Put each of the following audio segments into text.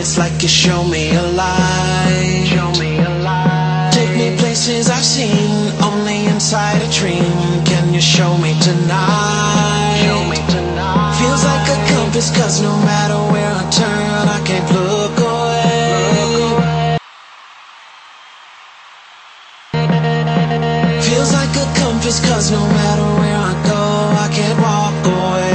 It's like you show me a light. Take me places I've seen only inside a dream. Can you show me tonight? Feels like a compass, 'cause no matter where I turn, I can't look away. Feels like a compass, 'cause no matter where I go, I can't walk away.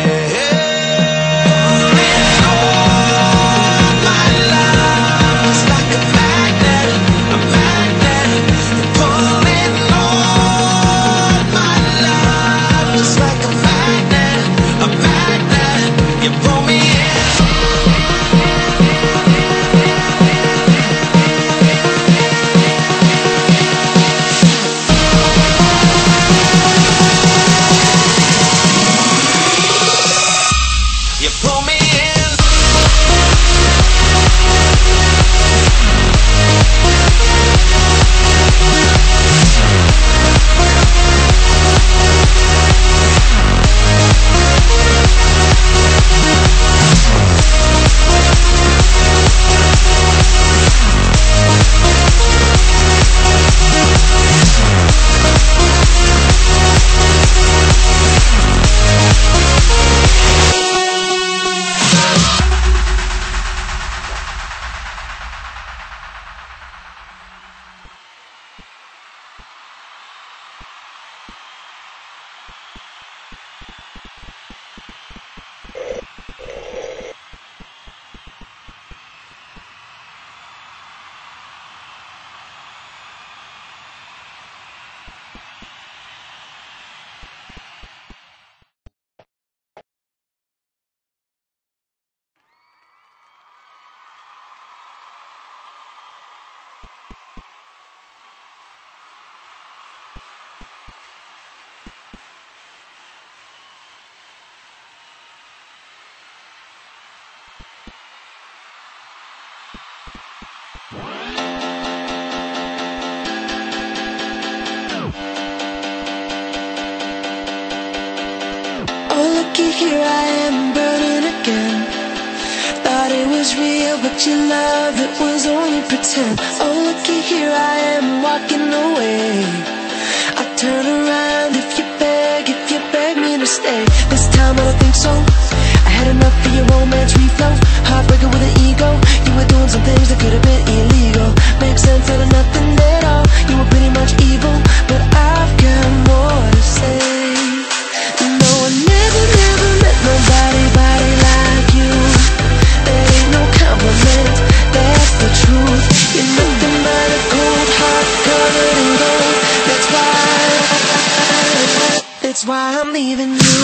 Here I am burning again. Thought it was real, but your love, it was only pretend. Oh, looky here I am walking away. I turn around if you beg me to stay. This time I don't think so. I had enough of your romance reflow. Heartbreaker with an ego. You were doing some things that could have been illegal. Makes sense out of nothing at all. You were pretty much evil, but I've got more to say. No, I never met nobody like you. There ain't no compliment, that's the truth. You're nothing but a cold heart covered in gold. That's why I'm leaving you.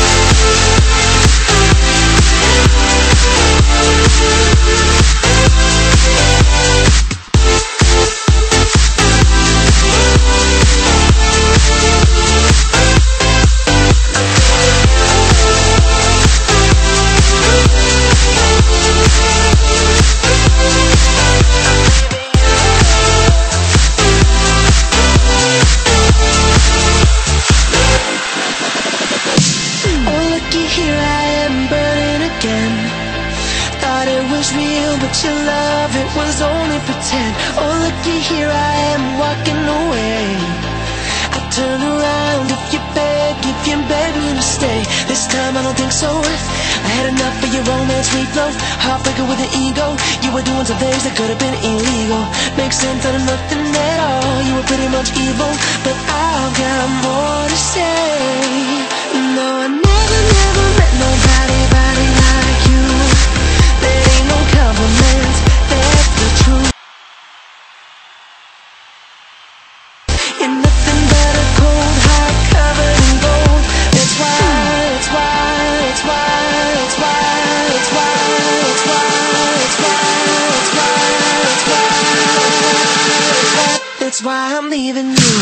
Your love, it was only pretend. Oh, looky here I am walking away. I turn around if you beg me to stay. This time I don't think so. I had enough of your romance reflow. Heartbreaker with an ego. You were doing some things that could have been illegal. Makes sense out of nothing at all. You were pretty much evil, but I've got more to say. No, I never met nobody like you. There ain't no compliments, that's the truth. You're nothing but a cold heart covered in gold. That's why I'm leaving you.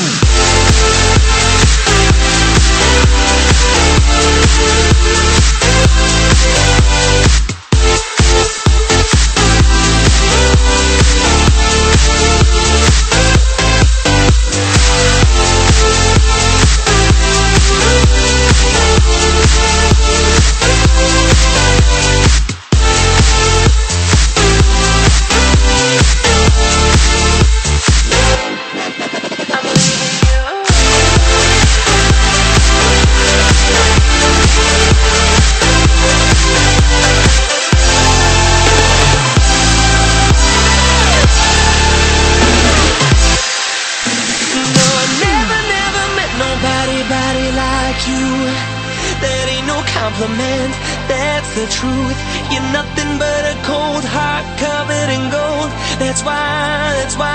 compliment, that's the truth. You're nothing but a cold heart covered in gold. That's why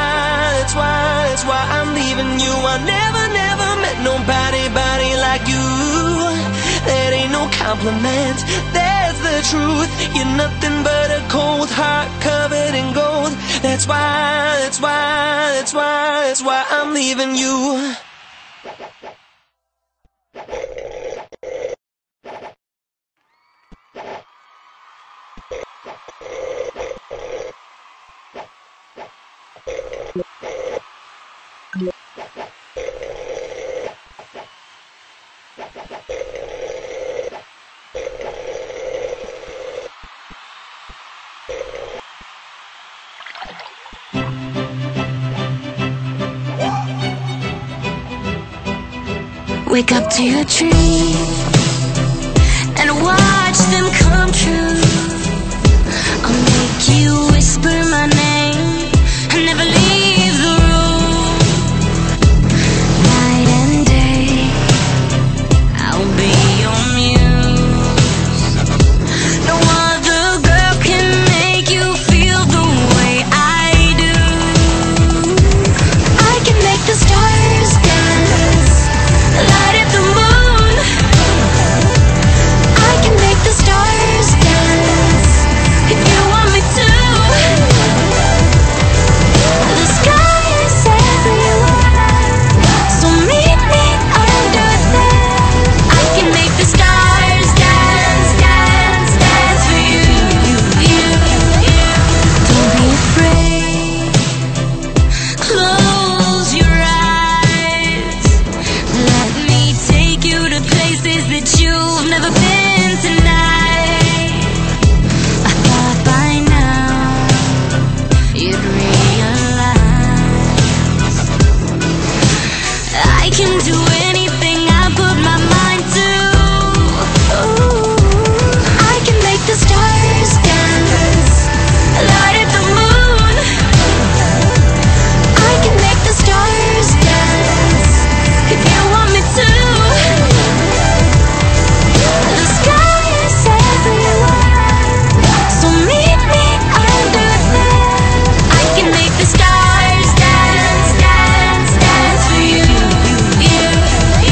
I'm leaving you. I never met nobody like you. That ain't no compliment, that's the truth. You're nothing but a cold heart covered in gold. That's why I'm leaving you. Wake up to your dreams and watch them come true. I'll make you whisper my name and never leave the room. Night and day, I'll be your muse. No other girl can make you feel the way I do. I can make the stars dance, light up the moon. I can make the stars dance if you want me to. The sky is everywhere, so meet me under there. I can make the stars dance, dance, dance for you, you. Don't be afraid, close your eyes. Let me take you to places that you've never been tonight. I thought by now you'd realize I can do anything I put my mind to. I can make the stars dance, light up the moon. I can make the stars dance if you want me to. The sky is everywhere, so meet me under there. I can make the stars dance, dance, dance for you, you.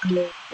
you.